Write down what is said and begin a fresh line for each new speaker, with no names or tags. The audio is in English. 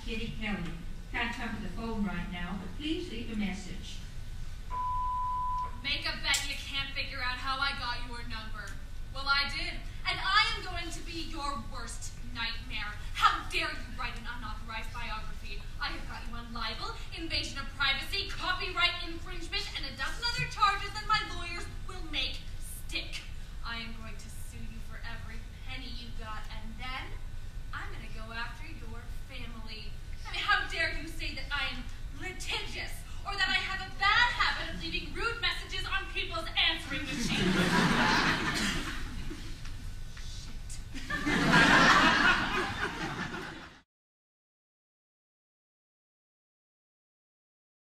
Kitty Carlisle. Can't cover the phone right now, but please leave a message.
Make a bet you can't figure out how I got your number. Well, I did, and I am going to be your worst nightmare. How dare you write an unauthorized biography? I have got you on libel, invasion of privacy,